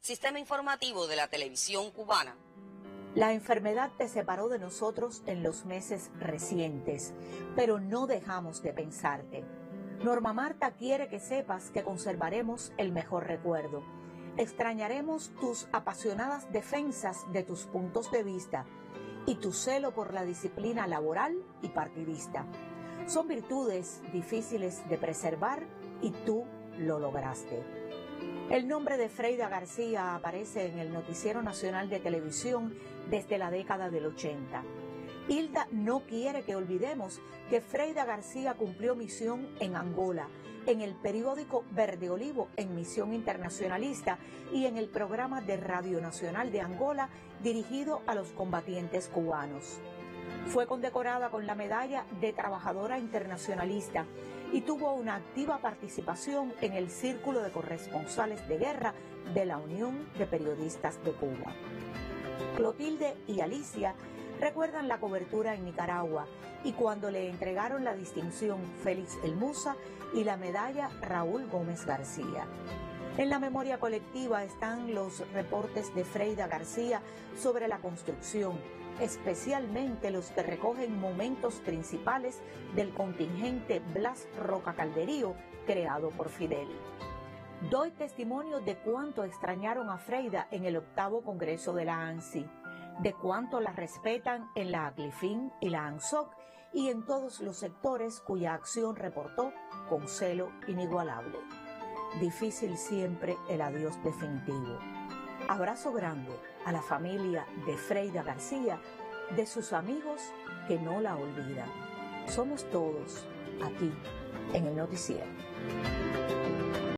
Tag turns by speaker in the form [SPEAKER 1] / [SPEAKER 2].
[SPEAKER 1] Sistema Informativo de la Televisión Cubana.
[SPEAKER 2] La enfermedad te separó de nosotros en los meses recientes, pero no dejamos de pensarte. Norma Marta quiere que sepas que conservaremos el mejor recuerdo. Extrañaremos tus apasionadas defensas de tus puntos de vista y tu celo por la disciplina laboral y partidista. Son virtudes difíciles de preservar y tú lo lograste. El nombre de Freida García aparece en el Noticiero Nacional de Televisión desde la década del 80. Hilda no quiere que olvidemos que Freida García cumplió misión en Angola, en el periódico Verde Olivo en Misión Internacionalista y en el programa de Radio Nacional de Angola dirigido a los combatientes cubanos. Fue condecorada con la medalla de Trabajadora Internacionalista y tuvo una activa participación en el Círculo de Corresponsales de Guerra de la Unión de Periodistas de Cuba. Clotilde y Alicia recuerdan la cobertura en Nicaragua y cuando le entregaron la distinción Félix El Musa y la medalla Raúl Gómez García. En la memoria colectiva están los reportes de Freida García sobre la construcción, especialmente los que recogen momentos principales del contingente Blas Roca Calderío creado por Fidel. Doy testimonio de cuánto extrañaron a Freida en el 8º Congreso de la ANSI, de cuánto la respetan en la ACLIFIN y la ANSOC y en todos los sectores cuya acción reportó con celo inigualable. Difícil siempre el adiós definitivo. Abrazo grande a la familia de Freida García, de sus amigos que no la olvidan. Somos todos aquí en el noticiero.